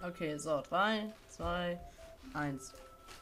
Okay, so, 3, 2, 1.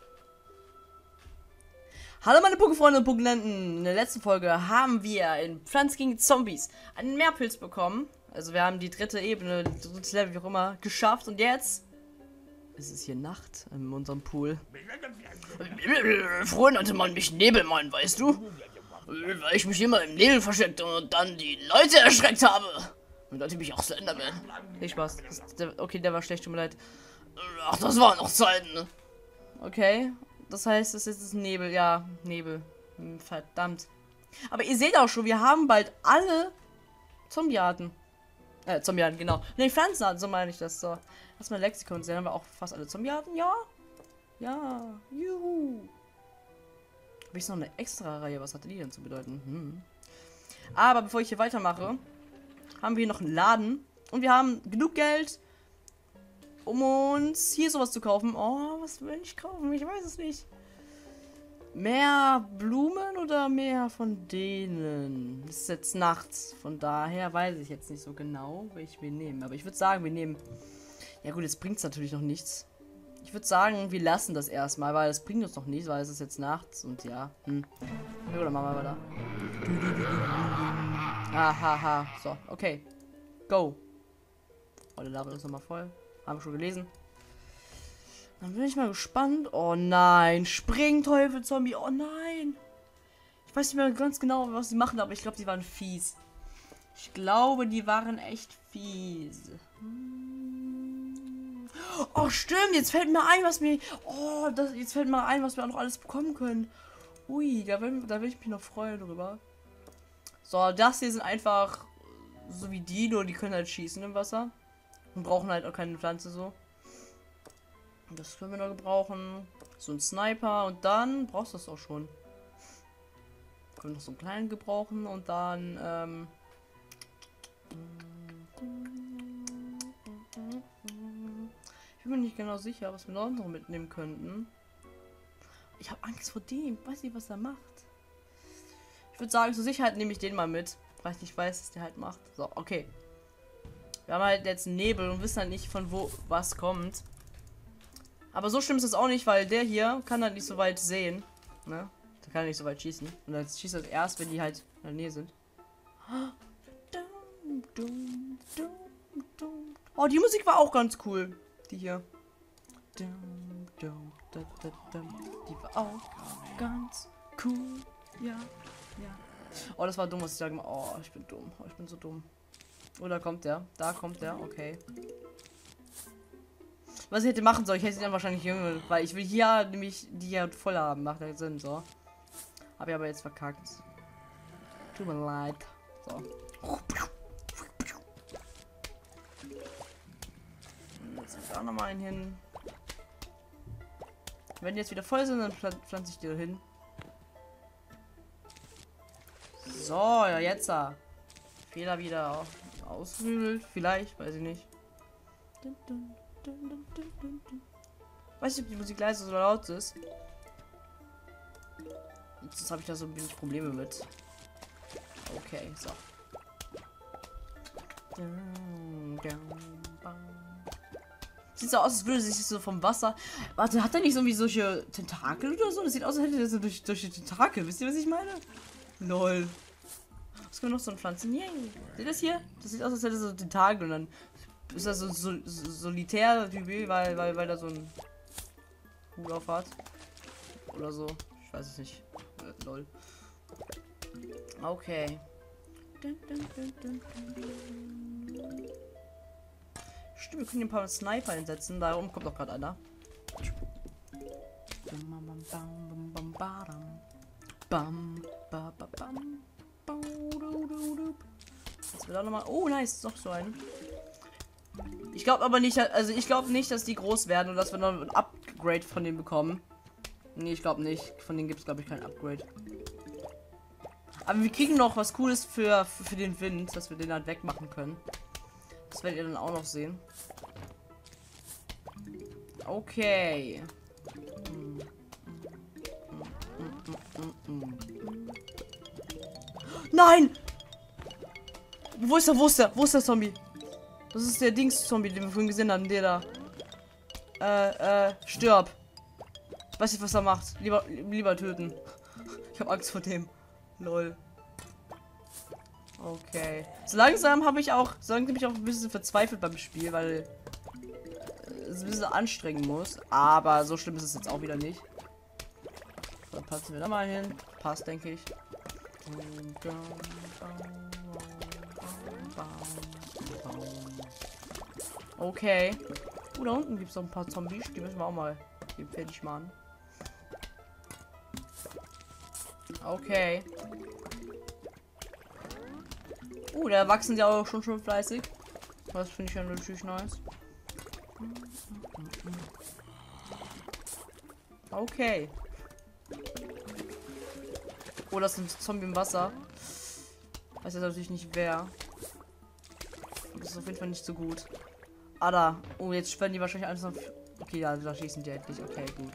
Hallo meine Pokefreunde und Pokelenten. In der letzten Folge haben wir in Pflanz gegen Zombies einen Meerpilz bekommen. Also wir haben die dritte Ebene, drittes Level, wie auch immer, geschafft. Und jetzt ist es hier Nacht in unserem Pool. Früher nannte man mich Nebelmann, weißt du? Weil ich mich immer im Nebel versteckte und dann die Leute erschreckt habe. Und Leute mich auch so Enderman. Viel Spaß. Okay, der war schlecht, tut mir leid. Ach, das waren noch Zeiten, ne? Okay, das heißt, es ist Nebel. Ja, Nebel. Verdammt. Aber ihr seht auch schon, wir haben bald alle Zombiearten. Zombiearten, genau. Ne, Pflanzenarten, so meine ich das. So. Lass mal Lexikon sehen. Haben wir auch fast alle Zombiearten? Ja. Ja. Juhu. Habe ich noch eine extra Reihe? Was hatte die denn zu bedeuten? Aber bevor ich hier weitermache, haben wir hier noch einen Laden. Und wir haben genug Geld, um uns hier sowas zu kaufen. Oh, was will ich kaufen? Ich weiß es nicht. Mehr Blumen oder mehr von denen? Es ist jetzt nachts. Von daher weiß ich jetzt nicht so genau, welche wir nehmen. Aber ich würde sagen, wir nehmen... Ja gut, jetzt bringt es natürlich noch nichts. Ich würde sagen, wir lassen das erstmal, weil es bringt uns noch nichts, weil es ist jetzt nachts und ja. Ja, oder machen wir weiter. Haha, so, okay. Go. Oh, der Level ist nochmal voll. Haben wir schon gelesen. Dann bin ich mal gespannt. Oh nein, Springteufel-Zombie. Oh nein. Ich weiß nicht mehr ganz genau, was sie machen, aber ich glaube, die waren fies. Ich glaube, die waren echt fies. Oh, stimmt. Jetzt fällt mir ein, was wir... Oh, jetzt fällt mir ein, was wir auch noch alles bekommen können. Ui, da will ich mich noch freuen drüber. So, das hier sind einfach so wie die, nur die können halt schießen im Wasser. Und brauchen halt auch keine Pflanze so. Das können wir noch gebrauchen. So ein Sniper und dann brauchst du das auch schon. Können noch so einen kleinen gebrauchen und dann, ich bin mir nicht genau sicher, was wir noch mitnehmen könnten. Ich habe Angst vor dem. Weiß nicht, was er macht. Ich würde sagen, zur Sicherheit nehme ich den mal mit. Weil ich nicht weiß, was der halt macht. So, okay. Wir haben halt jetzt Nebel und wissen halt nicht, von wo was kommt. Aber so schlimm ist es auch nicht, weil der hier kann halt nicht so weit sehen. Ne? Der kann nicht so weit schießen. Und dann schießt er erst, wenn die halt in der Nähe sind. Oh, die Musik war auch ganz cool. Die hier. Die war auch ganz cool. Ja, ja. Oh, das war dumm, was ich sage. Oh, ich bin dumm. Oh, ich bin so dumm. Oh, da kommt der. Da kommt der. Okay. Was ich hätte machen sollen, ich hätte dann wahrscheinlich jünger, weil ich will hier nämlich die hier voll haben. Macht ja Sinn, so. Hab ich aber jetzt verkackt. Tut mir leid. So. Jetzt muss auch noch mal einen hin. Wenn die jetzt wieder voll sind, dann pflanze ich die da hin. So, ja, jetzt. Fehler wieder ausgehöhlt. Vielleicht, weiß ich nicht. Weiß nicht, ob die Musik leise oder laut ist. Jetzt habe ich da so ein wenig Probleme mit. Okay, so. Sieht so aus, als würde sich so vom Wasser. Warte, hat er nicht so wie solche Tentakel oder so? Das sieht aus, als hätte er so durch die Tentakel. Wisst ihr, was ich meine? Lol. Was können wir noch so ein Pflanzen? Yay. Seht ihr das hier? Das sieht aus, als hätte er so Tentakel und dann ist das so solitär, weil da so ein Hut auf hat. Oder so. Ich weiß es nicht. Lol. Okay. Stimmt, wir können ein paar Sniper einsetzen. Darum kommt doch gerade einer. Jetzt wird auch noch mal. Oh, nice. Noch so einen. Ich glaube aber nicht, also ich glaube nicht, dass die groß werden und dass wir noch ein Upgrade von denen bekommen. Nee, ich glaube nicht. Von denen gibt es, glaube ich, kein Upgrade. Aber wir kriegen noch was Cooles für den Wind, dass wir den halt wegmachen können. Das werdet ihr dann auch noch sehen. Okay. Nein! Wo ist der Zombie? Das ist der Dings-Zombie, den wir vorhin gesehen haben, der da. Stirb. Ich weiß nicht, was er macht. Lieber töten. Ich habe Angst vor dem. Lol. Okay. So langsam bin ich auch ein bisschen verzweifelt beim Spiel, weil es ein bisschen anstrengen muss. Aber so schlimm ist es jetzt auch wieder nicht. Dann passen wir da mal hin. Passt, denke ich. Okay. Da unten gibt es noch ein paar Zombies. Die müssen wir auch mal hier fertig machen. Okay. Da wachsen die auch schon fleißig. Das finde ich ja natürlich nice. Okay. Das ist ein Zombie im Wasser. Weiß jetzt natürlich nicht wer. Das ist auf jeden Fall nicht so gut. Da. Jetzt werden die wahrscheinlich alles noch. Okay, ja, da schießen die endlich. Okay, gut.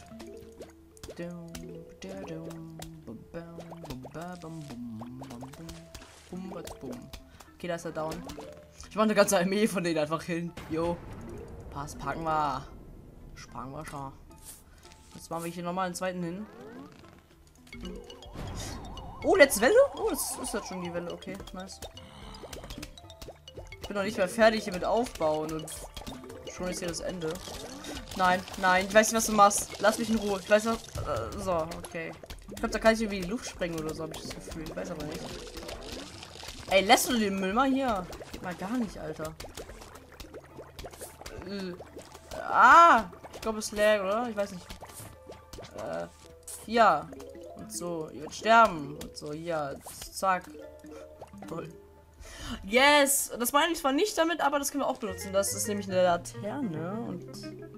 Okay, da ist er down. Ich mache eine ganze Armee von denen einfach hin. Jo. Pass, packen wir. Sparen wir schon. Jetzt machen wir hier nochmal einen zweiten hin. Letzte Welle? Das ist jetzt schon die Welle. Okay, nice. Ich bin noch nicht mehr fertig hier mit Aufbauen und schon ist hier das Ende. Nein, ich weiß nicht, was du machst. Lass mich in Ruhe. Ich weiß noch. So, okay. Ich glaube, da kann ich irgendwie in die Luft sprengen oder so, habe ich das Gefühl. Ich weiß aber nicht. Ey, lässt du den Müll mal hier? Geht mal gar nicht, Alter. Ich glaube, es lag, oder? Ich weiß nicht. Ja. Und so, ihr werdet sterben. Und so, ja. Zack. Toll. Yes! Das meine ich zwar nicht damit, aber das können wir auch benutzen. Das ist nämlich eine Laterne. Und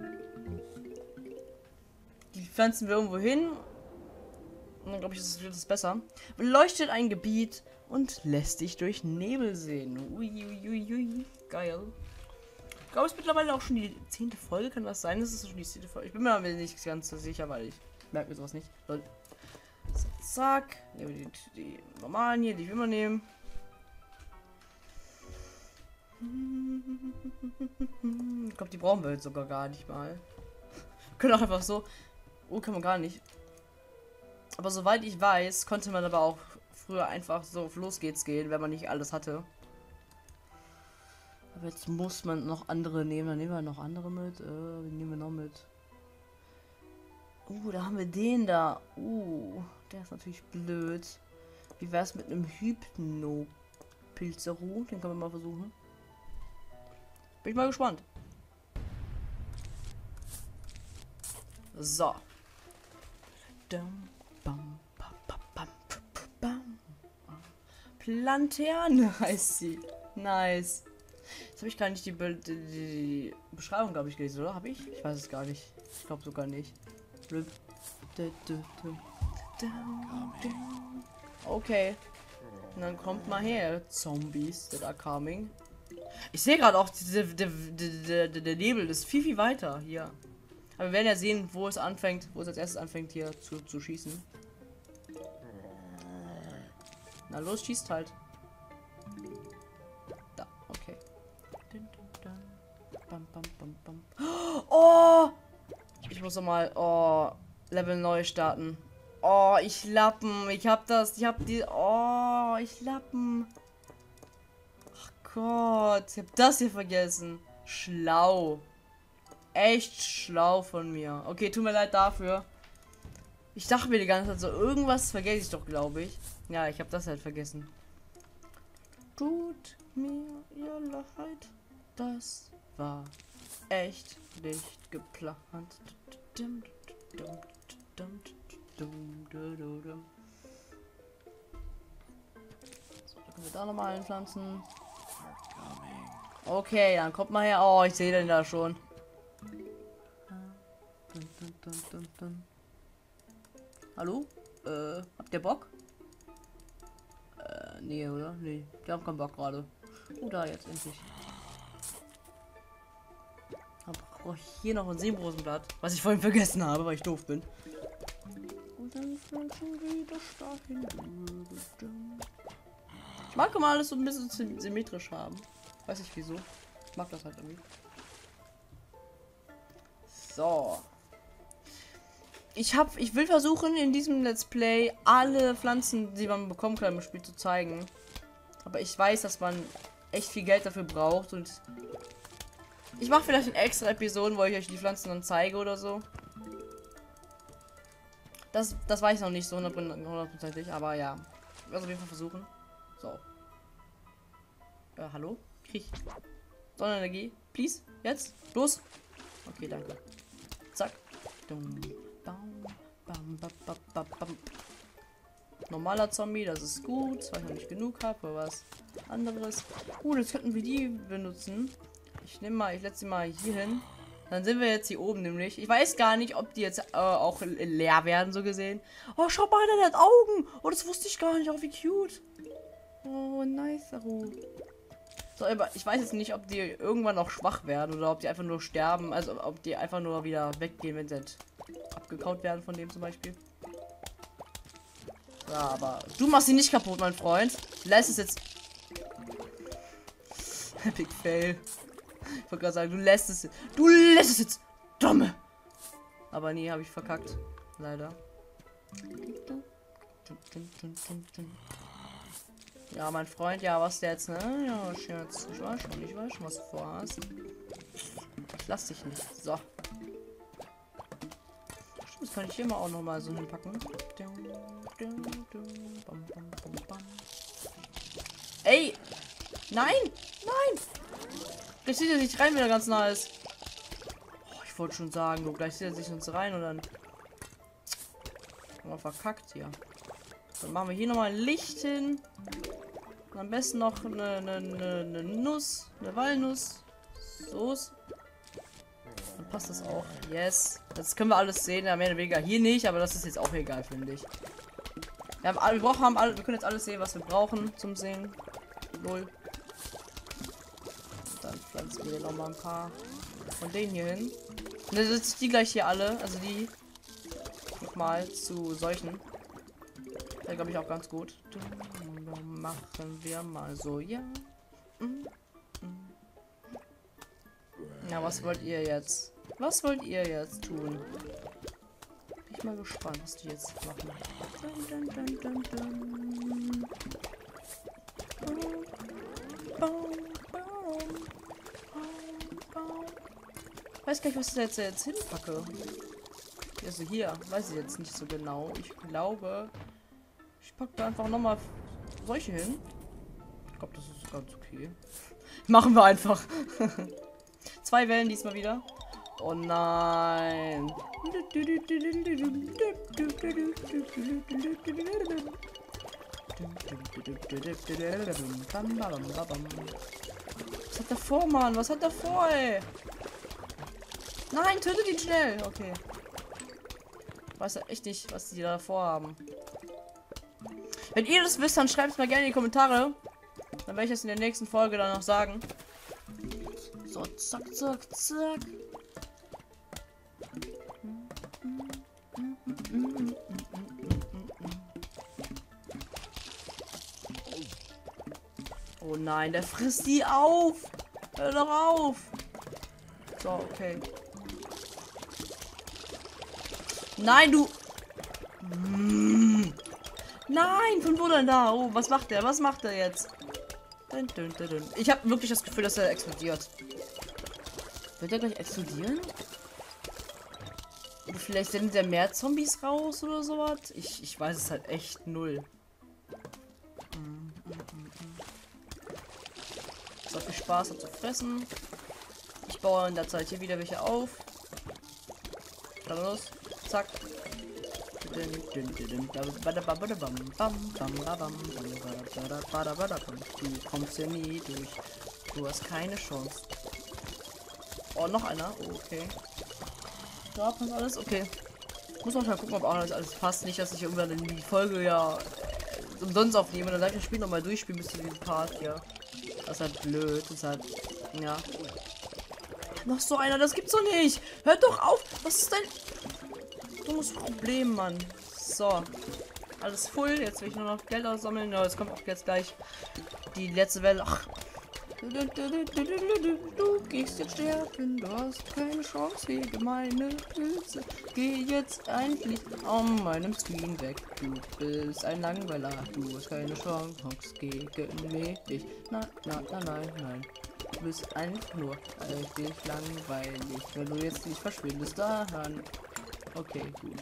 die pflanzen wir irgendwo hin. Und dann glaube ich, wird es besser. Beleuchtet ein Gebiet und lässt dich durch Nebel sehen. Uiuiui. Geil. Ich glaube, es ist mittlerweile auch schon die 10. Folge. Kann das sein? Das ist schon die 10. Folge. Ich bin mir aber nicht ganz so sicher, weil ich merke mir sowas nicht. So, zack. Die normalen hier, die ich immer nehmen. Ich glaube, die brauchen wir jetzt sogar gar nicht mal. Können auch einfach so. Kann man gar nicht. Aber soweit ich weiß, konnte man aber auch früher einfach so auf Los geht's gehen, wenn man nicht alles hatte. Aber jetzt muss man noch andere nehmen. Dann nehmen wir noch andere mit. Wen nehmen wir noch mit? Da haben wir den da. Der ist natürlich blöd. Wie wär's mit einem Hypno-Pilzeru? Den können wir mal versuchen. Bin ich mal gespannt. So. Lanterne heißt sie. Nice. Jetzt habe ich gar nicht die Beschreibung, glaube ich, gelesen, oder? Habe ich? Ich weiß es gar nicht. Ich glaube sogar nicht. Okay. Und dann kommt mal her, Zombies that are coming. Ich sehe gerade auch, der Nebel ist viel weiter hier. Aber wir werden ja sehen, wo es anfängt, wo es als erstes anfängt hier zu schießen. Na los, schießt halt. Da, okay. Oh! Ich muss nochmal, Level neu starten. Ich Lappen, ich hab die, ich Lappen. Ach Gott, ich hab das hier vergessen. Schlau. Echt schlau von mir. Okay, tut mir leid dafür. Ich dachte mir die ganze Zeit so, irgendwas vergesse ich doch, glaube ich. Ja, ich habe das halt vergessen. Tut mir ihr leid. Das war echt nicht geplant. So, dann können wir da nochmal einpflanzen. Okay, dann kommt mal her. Ich sehe den da schon. Hallo? Habt ihr Bock? Nee, oder? Nee, die haben keinen Bock gerade. Da jetzt endlich. Dann brauche ich hier noch ein Seerosenblatt, was ich vorhin vergessen habe, weil ich doof bin. Und dann ist man schon wieder dahin. Ich mag immer alles so ein bisschen symmetrisch haben. Weiß nicht wieso. Ich mag das halt irgendwie. So. Ich will versuchen, in diesem Let's Play alle Pflanzen, die man bekommen kann im Spiel, zu zeigen. Aber ich weiß, dass man echt viel Geld dafür braucht. Und ich mache vielleicht eine extra Episoden, wo ich euch die Pflanzen dann zeige oder so. Das weiß ich noch nicht so hundertprozentig, aber ja. Ich werde es auf jeden Fall versuchen. So. Hallo? Krieg ich Sonnenenergie? Please? Jetzt? Los? Okay, danke. Zack. Normaler Zombie, das ist gut, weil ich noch nicht genug habe, aber was anderes. Jetzt könnten wir die benutzen. Ich setze sie mal hier hin. Dann sind wir jetzt hier oben nämlich. Ich weiß gar nicht, ob die jetzt auch leer werden, so gesehen. Oh, schau mal, der hat Augen. Oh, das wusste ich gar nicht. Oh, wie cute. Oh, nice. So, aber ich weiß jetzt nicht, ob die irgendwann noch schwach werden oder ob die einfach nur sterben. Also, ob die einfach nur wieder weggehen, wenn sie halt abgekaut werden von dem zum Beispiel. Ja, aber du machst sie nicht kaputt, mein Freund. Lass es jetzt. Epic Fail. Ich wollte gerade sagen, du lässt es jetzt. Dumme. Aber nee, habe ich verkackt. Leider. Ja, mein Freund, ja, was jetzt, ne? Ja, Scherz. Ich weiß schon, was du vorhast. Ich lass dich nicht. So. Das kann ich hier mal auch noch mal so hinpacken. Ey! Nein! Nein! Gleich zieht er sich rein, wenn er ganz nah ist. Oh, ich wollte schon sagen, du, gleich zieht er sich uns rein und dann haben wir verkackt hier. Dann machen wir hier nochmal ein Licht hin. Und am besten noch eine Nuss, eine Walnuss. So. Dann passt das auch. Yes. Das können wir alles sehen, ja, mehr oder weniger. Hier nicht, aber das ist jetzt auch egal, finde ich. Wir können jetzt alles sehen, was wir brauchen zum Sehen. Lol. Und dann pflanzen wir noch mal ein paar von denen hier hin. Und dann setze ich die gleich hier alle, also die nochmal zu solchen. Da glaube ich auch ganz gut. Dann machen wir mal so, ja. Na, was wollt ihr jetzt? Was wollt ihr jetzt tun? Bin ich mal gespannt, was die jetzt machen. Weiß gar nicht, was ich da jetzt hinpacke. Also hier, weiß ich jetzt nicht so genau. Ich glaube, ich packe da einfach nochmal solche hin. Ich glaube, das ist ganz okay. Machen wir einfach. 2 Wellen diesmal wieder. Oh nein. Was hat der vor, Mann? Was hat der vor, ey? Nein, tötet ihn schnell. Okay. Ich weiß ja echt nicht, was die da vorhaben. Wenn ihr das wisst, dann schreibt es mal gerne in die Kommentare. Dann werde ich es in der nächsten Folge dann noch sagen. So, zack, zack, zack. Oh nein, der frisst die auf. Hör doch auf. So, okay. Nein, du. Nein, von wo denn da? Oh, was macht der? Was macht er jetzt? Ich habe wirklich das Gefühl, dass er explodiert. Wird er gleich explodieren? Oder vielleicht sind da mehr Zombies raus oder sowas? Ich weiß es halt echt null. So viel Spaß hat zu fressen. Ich baue in der Zeit hier wieder welche auf. Dann los. Zack. Du kommst ja nie durch. Du hast keine Chance. Oh, noch einer. Oh, okay. Da passt alles. Okay. Muss man mal gucken, ob auch alles passt. Nicht, dass ich irgendwann in die Folge ja umsonst aufnehme. Dann darf ich das Spiel nochmal durchspielen bis zu diesem Part hier. Das ist halt blöd. Das ist halt. Ja. Noch so einer. Das gibt's doch nicht. Hört doch auf. Was ist dein dummes Problem, Mann? So. Alles voll. Jetzt will ich nur noch Geld aussammeln. Ja, jetzt kommt auch jetzt gleich die letzte Welle. Ach. Du gehst jetzt sterben, du hast keine Chance gegen meine Pilze. Geh jetzt endlich an meinem Screen weg. Du bist ein Langweiler, du hast keine Chance gegen mich. Nein, nein, nein, nein, nein. Du bist einfach nur eigentlich langweilig. Wenn du jetzt nicht verschwindest, dann. Okay, gut.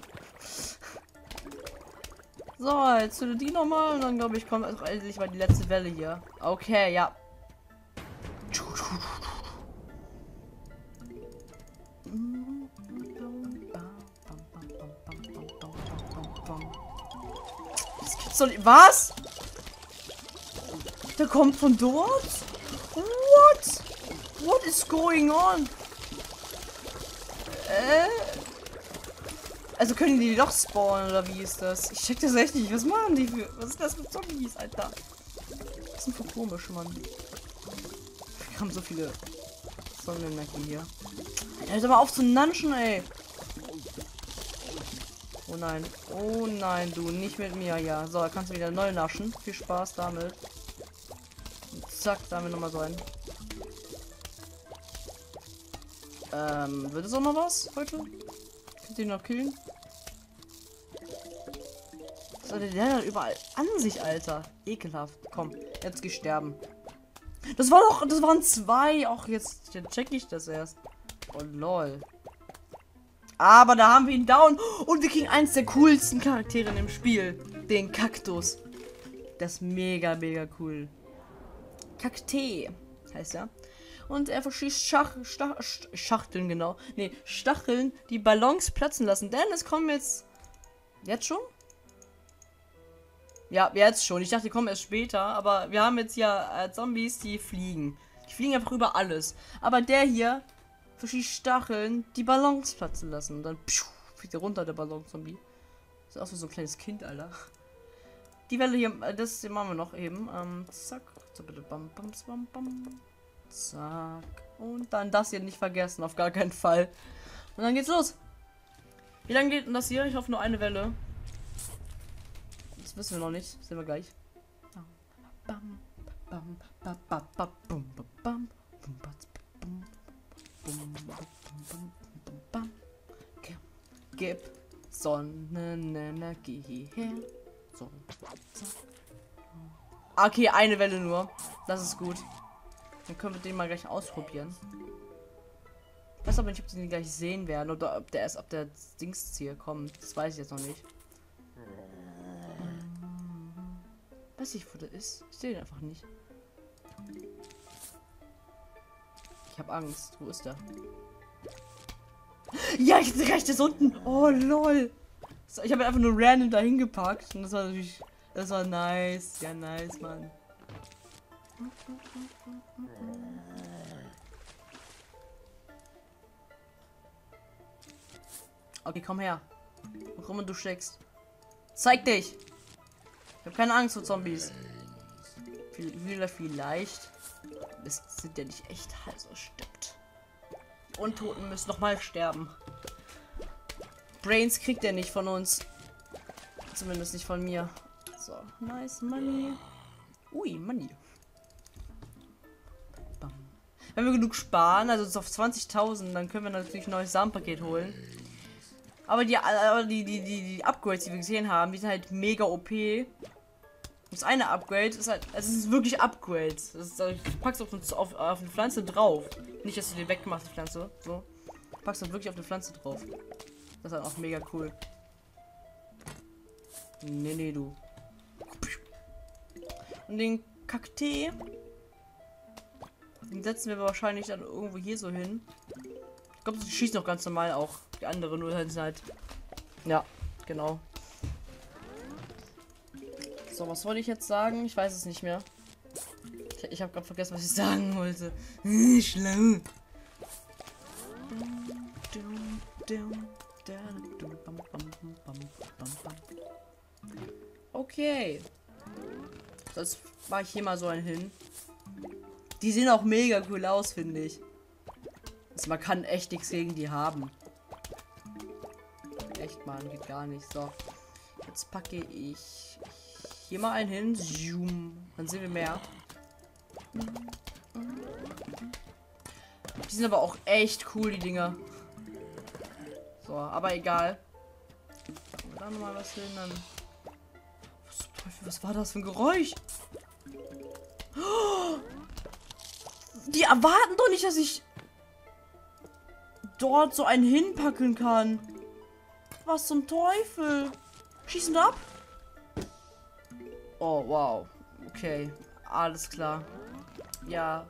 So, jetzt zu die nochmal und dann glaube ich kommt auch endlich mal die letzte Welle hier. Okay, ja. Das gibt's doch nicht. Was? Der kommt von dort? What? What is going on? Also können die doch spawnen oder wie ist das? Ich check das echt nicht. Was machen die für? Was ist das mit Zombies, Alter? Das ist voll komisch, Mann. Wir haben so viele Sonnenenergie hier. Alter, hört mal auf zu nanschen, ey. Oh nein, du, nicht mit mir, ja. So, kannst du wieder neu naschen. Viel Spaß damit. Und zack, da haben wir nochmal so einen. Wird es auch noch was heute? Könnt ihr noch killen? So, der hat überall an sich, Alter. Ekelhaft. Komm, jetzt geh sterben. Das waren zwei. Auch jetzt check ich das erst. Oh lol. Aber da haben wir ihn down. Und wir kriegen eins der coolsten Charaktere in dem Spiel. Den Kaktus. Das ist mega, mega cool. Kakteen heißt er. Und er verschießt Schachteln, genau. Ne, Stacheln, die Ballons platzen lassen. Denn es kommen jetzt. Jetzt schon? Ja, jetzt schon. Ich dachte, die kommen erst später. Aber wir haben jetzt ja Zombies, die fliegen. Die fliegen einfach über alles. Aber der hier verschießt Stacheln, die Ballons platzen lassen. Und dann fliegt er runter, der Ballon-Zombie. Ist auch so ein kleines Kind, Alter. Die Welle hier, das machen wir noch eben. Zack. Bam, bam, bam, bam. Zack. Und dann das hier nicht vergessen, auf gar keinen Fall. Und dann geht's los. Wie lange geht denn das hier? Ich hoffe nur eine Welle. Das wissen wir noch nicht. Das sehen wir gleich. Gib Sonnenenergie her. So. Okay, eine Welle nur. Das ist gut. Dann können wir den mal gleich ausprobieren. Ich weiß aber nicht, ob die den gleich sehen werden oder ob der Dingsziel kommt. Das weiß ich jetzt noch nicht. Weiß ich, wo der ist. Ich sehe den einfach nicht. Ich habe Angst. Wo ist der? Ja, ich sehe rechts unten. Oh lol. So, ich habe einfach nur random dahin gepackt und das war natürlich. Das war nice. Ja, nice, Mann. Okay, komm her. Warum du steckst? Zeig dich! Ich habe keine Angst vor Zombies. Vielleicht. Das sind ja nicht echt, also stimmt. Die Untoten müssen noch mal sterben. Brains kriegt er nicht von uns. Zumindest nicht von mir. So, nice Money. Ui, Money. Bam. Wenn wir genug sparen, also auf 20.000, dann können wir natürlich ein neues Samenpaket holen. Aber die Upgrades, die wir gesehen haben, die sind halt mega OP. Das eine Upgrade ist halt, also es ist wirklich Upgrades. Das ist, du packst auf eine Pflanze drauf. Nicht, dass du die weggemacht, die Pflanze. So. Du packst halt wirklich auf eine Pflanze drauf. Das ist halt auch mega cool. Nee, du. Und den Kaktee, den setzen wir wahrscheinlich dann irgendwo hier so hin. Ich glaube, sie schießt noch ganz normal auch. Die andere nur halt. Ja, genau. So, was wollte ich jetzt sagen? Ich weiß es nicht mehr. Ich habe gerade vergessen, was ich sagen wollte. Schlau. Okay. Das war ich hier mal so ein hin. Die sehen auch mega cool aus, finde ich. Also man kann echt nichts gegen die haben. Echt, man, geht gar nicht. So. Jetzt packe ich hier mal einen hin. Zoom. Dann sehen wir mehr. Die sind aber auch echt cool, die Dinger. So, aber egal. Machen wir da nochmal was hin, dann... Was zum Teufel, was war das für ein Geräusch? Oh! Die erwarten doch nicht, dass ich dort so einen hinpacken kann. Was zum Teufel? Schießen da ab? Oh, wow. Okay, alles klar. Ja.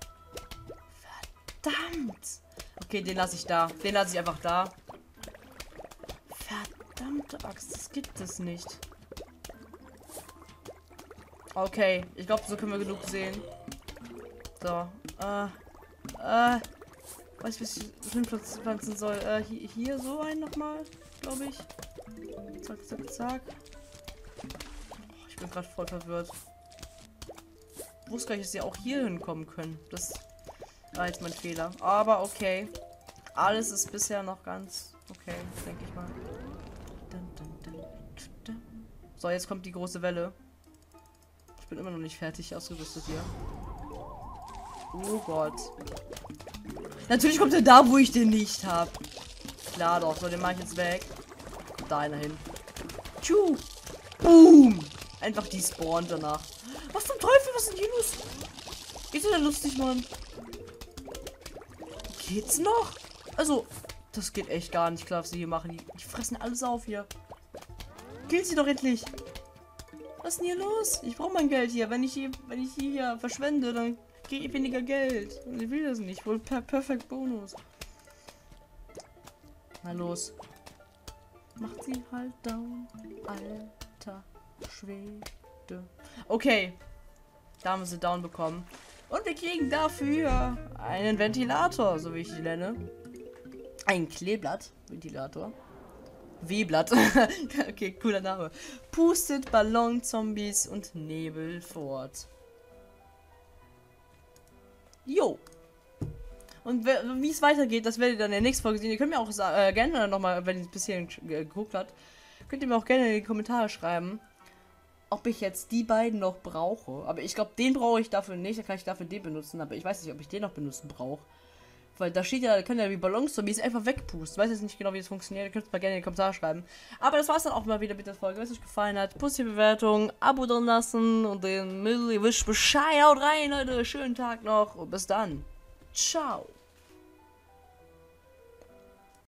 Verdammt. Okay, den lasse ich da. Den lasse ich einfach da. Verdammte Axt, das gibt es nicht. Okay, ich glaube, so können wir genug sehen. So, weiß was ich hinpflanzen soll. Hier so einen nochmal, glaube ich. Zack, zack, zack. Oh, ich bin gerade voll verwirrt. Ich wusste gar nicht, dass sie auch hier hinkommen können. Das war jetzt mein Fehler. Aber okay. Alles ist bisher noch ganz okay, denke ich mal. So, jetzt kommt die große Welle. Ich bin immer noch nicht fertig ausgerüstet hier. Oh Gott. Natürlich kommt er da, wo ich den nicht habe. Klar doch. So, den mache ich jetzt weg. Kommt da einer hin. Tschu. Boom. Einfach die spawnt danach. Was zum Teufel? Was ist denn hier los? Ist ja lustig, Mann. Geht's noch? Also, das geht echt gar nicht klar, was sie hier machen. Die fressen alles auf hier. Killt sie doch endlich. Was ist denn hier los? Ich brauche mein Geld hier. Wenn ich hier verschwende, dann kriege ich weniger Geld. Und ich will das nicht. Wohl perfekt Bonus. Na los. Macht sie halt down. Alter Schwede. Okay. Da haben wir sie down bekommen. Und wir kriegen dafür einen Ventilator, so wie ich ihn nenne. Ein Kleeblatt-Ventilator. W-Blatt. Okay, cooler Name. Pustet Ballon, Zombies und Nebel fort. Jo. Und wie es weitergeht, das werdet ihr dann in der nächsten Folge sehen. Ihr könnt mir auch gerne nochmal, wenn ihr es bisher geguckt habt, könnt ihr mir auch gerne in die Kommentare schreiben, ob ich jetzt die beiden noch brauche. Aber ich glaube, den brauche ich dafür nicht. Dann kann ich dafür den benutzen. Aber ich weiß nicht, ob ich den noch benutzen brauche. Weil da steht ja, da können ja die Ballons-Zombies einfach wegpusten. Ich weiß jetzt nicht genau, wie das funktioniert. Ihr könnt es mal gerne in die Kommentare schreiben. Aber das war's dann auch mal wieder mit der Folge. Wenn es euch gefallen hat, positive Bewertung, Abo drin lassen und den Müll, ihr wisst Bescheid. Haut rein, Leute. Schönen Tag noch und bis dann. Ciao.